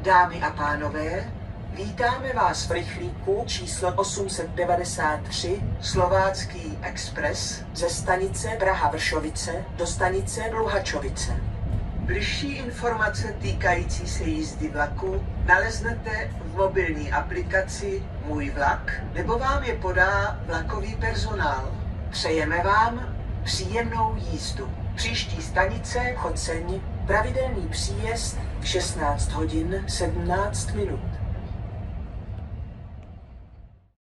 Dámy a pánové, vítáme vás v rychlíku číslo 893 Slovácký expres ze stanice Praha-Vršovice do stanice Luhačovice. Bližší informace týkající se jízdy vlaku naleznete v mobilní aplikaci Můj vlak, nebo vám je podá vlakový personál. Přejeme vám příjemnou jízdu. Příští stanice Choceň, pravidelný příjezd v 16 hodin 17 minut.